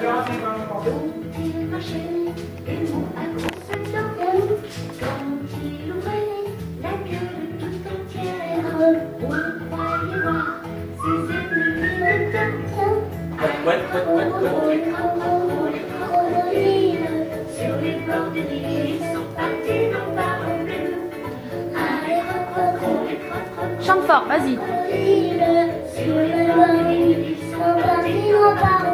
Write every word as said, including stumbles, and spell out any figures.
il marchait, et mon agron se dormait. Quand il ouvrait la queue de tout entière, on croyait voir ses ennemis de temps. Sur les bords des rives, ils sont partis dans parole bleue. Allez, crocodile, crocodile. Chante fort, vas-y. Sur les bords des rives, ils sont partis dans parole bleue.